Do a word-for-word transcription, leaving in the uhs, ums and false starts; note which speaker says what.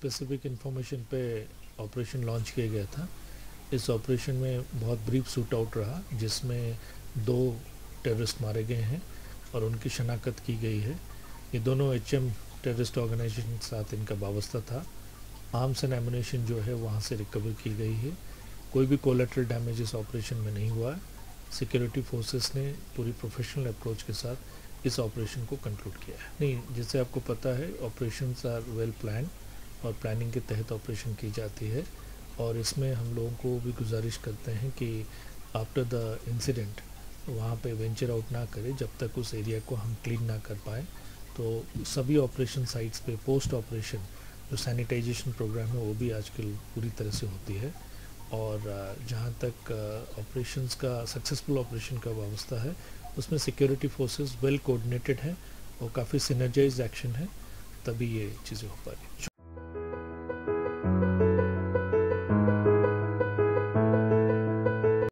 Speaker 1: Specific information पे operation launch किया गया था। इस ऑपरेशन में बहुत ब्रीफ शूट आउट रहा, जिसमें दो टेररिस्ट मारे गए हैं और उनकी शनाख्त की गई है। ये दोनों एच एम टेररिस्ट ऑर्गेनाइजेशन के साथ इनका वाबस्ता था। आर्म्स एंड एमुनेशन जो है वहाँ से रिकवर की गई है। कोई भी कोलेटरल डैमेज इस ऑपरेशन में नहीं हुआ है। सिक्योरिटी फोर्सेस ने पूरी प्रोफेशनल अप्रोच के साथ इस ऑपरेशन को कंक्लूड किया है। नहीं, जैसे आपको पता है, ऑपरेशंस आर वेल प्लान और प्लानिंग के तहत ऑपरेशन की जाती है। और इसमें हम लोगों को भी गुजारिश करते हैं कि आफ्टर द इंसिडेंट वहाँ पे वेंचर आउट ना करें जब तक उस एरिया को हम क्लीन ना कर पाएँ। तो सभी ऑपरेशन साइट्स पे पोस्ट ऑपरेशन जो सैनिटाइजेशन प्रोग्राम है वो भी आजकल पूरी तरह से होती है। और जहाँ तक ऑपरेशंस का सक्सेसफुल ऑपरेशन का वाबस्ता है, उसमें सिक्योरिटी फोर्सेस वेल कोऑर्डिनेटेड हैं और काफ़ी सिनर्जाइज्ड एक्शन है, तभी ये चीज़ें हो पा रही हैं।